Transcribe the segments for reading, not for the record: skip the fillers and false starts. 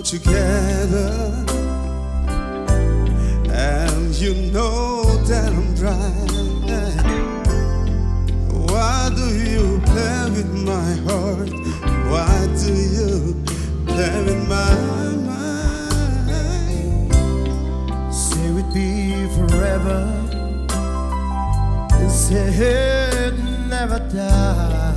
together, and you know that I'm dry. Why do you play with my heart? Why do you play with my mind? Say we'd be forever, and say it never die.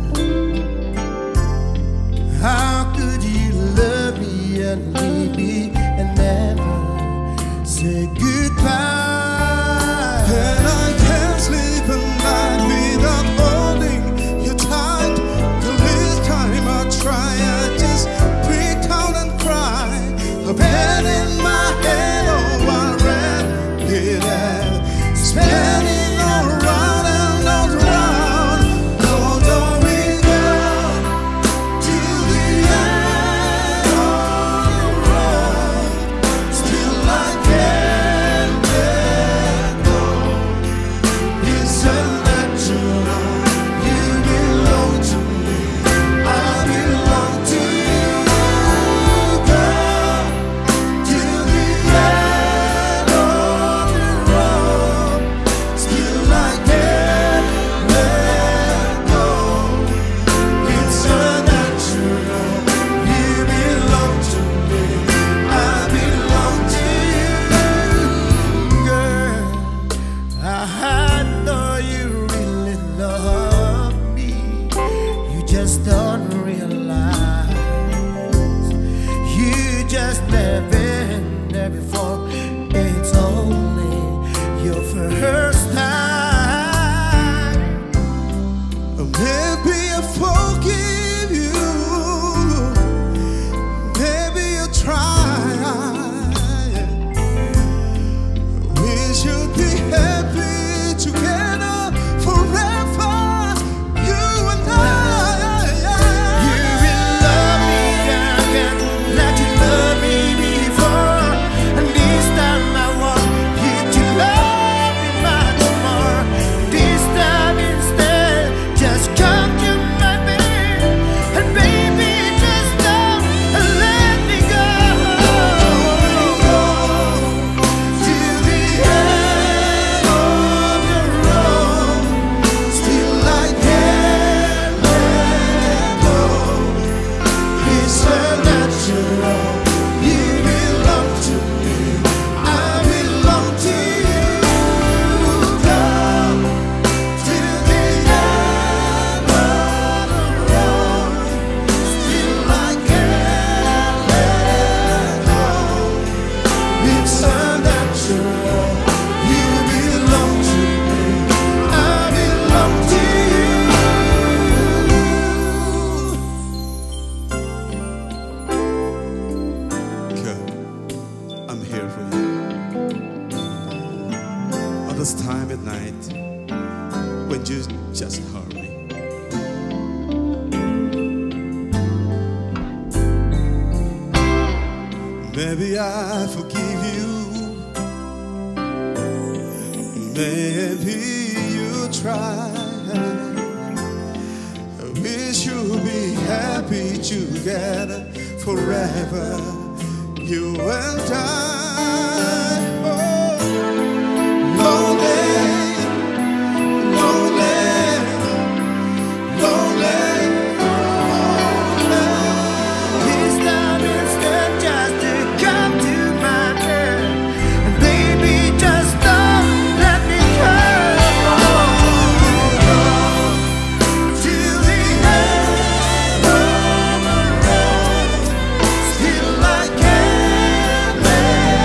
How could you love me and leave me and never say goodbye? And I can't sleep at night without holding you tight. The least time I try, I just break down and cry. A pen in my head, oh, I read it out, spinning all around and all around. Don't we go to the end of the road? Still I can't let go. It's unnatural. You belong to me, I belong to you. Girl, to the end of the road. Still I can't let go. It's unnatural. You belong to me, I belong to you. Girl, I know you really love me. You just don't realize. You just never been there before. It's only your first time. Maybe I forgive you. Maybe you try. We should be happy together forever. You and I. You will love me again, like you loved me before. And this time I want you to love me much more. This time instead, just come to my bed, and baby, just don't let me go. To the end of the road. Still I can't let go. It's unnatural. You belong to me, I belong to you. Come to the end of the road. Still I can't let go. It's unnatural. You belong to me, I belong to you. Girl, I'm here for you. All this time at night when you just hurt me. Maybe I forgive you. Maybe you try. We should be happy together forever, you and I. Oh, lonely, lonely, lonely, lonely. This time instead, just to come to my bed, and baby, just don't let me go. To the end of the road. Still I can't let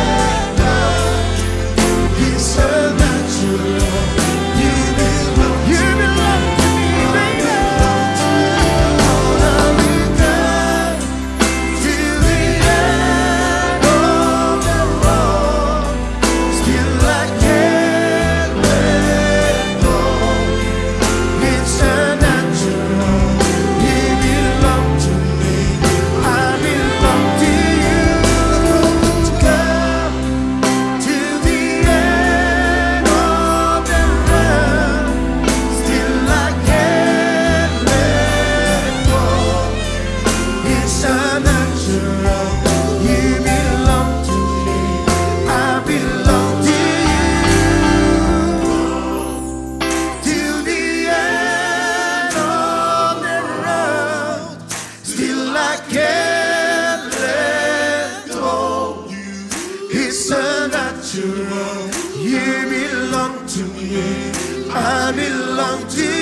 It's unnatural. You belong to me. I belong to you.